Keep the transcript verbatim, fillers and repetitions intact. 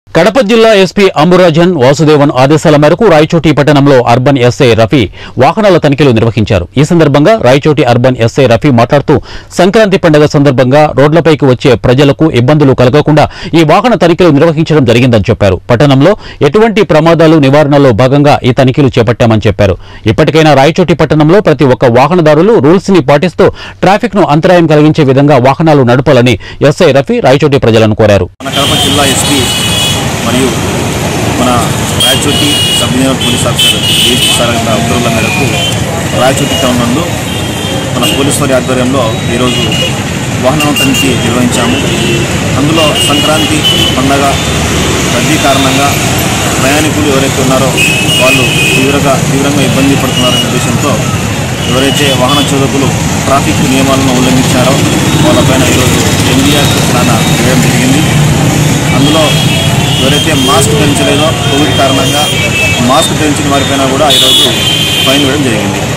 కడప జిల్లా ఎస్పీ అంబురాజన్ వాసుదేవన్ ఆదేశాల మేరకు రాయచోటి పట్టణంలో అర్బన్ ఎస్ఐ రఫీ వాహనాల తనిఖీలు నిర్వహించారు. ఈ సందర్భంగా రాయచోటి అర్బన్ ఎస్ఐ రఫీ మాట్లాడుతూ సంక్రాంతి పండుగ సందర్భంగా రోడ్లపైకి వచ్చే ప్రజలకు ఇబ్బందులు కలగకుండా ఈ వాహన తనిఖీలు నిర్వహించడం జరిగిందని చెప్పారు. పట్టణంలో ఎటువంటి ప్రమాదాలు నివారణలో భాగంగా ఈ తనిఖీలు చేపట్టామని చెప్పారు. ఇప్పటికైనా రాయచోటి పట్టణంలో ప్రతి ఒక్క వాహనదారులు రూల్స్ ని పాటిస్తూ ట్రాఫిక్ ను అంతరాయం కలిగించే విధంగా వాహనాలు నడపాలని ఎస్ఐ రఫీ రాయచోటి ప్రజలను కోరారు. మరియు మన Rayachoti sub divisional police officer DSP sir ఉత్తర్వుల మేరకు రాయచోటి టౌన్ నందు మన పోలీసు వారి ఆధ్వర్యంలో ఈరోజు వాహనం తనిఖీ నిర్వహించాము. అందులో సంక్రాంతి పండగ రద్దీ కారణంగా ప్రయాణికులు ఎవరైతే ఉన్నారో వాళ్ళు తీవ్రంగా తీవ్రంగా ఇబ్బంది పడుతున్నారనే ఉద్దేశంతో ఎవరైతే వాహన చోదకులు ట్రాఫిక్ నియమాలను ఉల్లంఘించారో వాళ్ళపైన ఈరోజు ఎన్డీఆర్ చాలా వేయడం జరిగింది. అందులో ఎవరైతే మాస్క్ ధరించలేదో కోవిడ్ కారణంగా మాస్క్ ధరించిన వారిపైన కూడా ఈరోజు ఫైన్ వేయడం జరిగింది.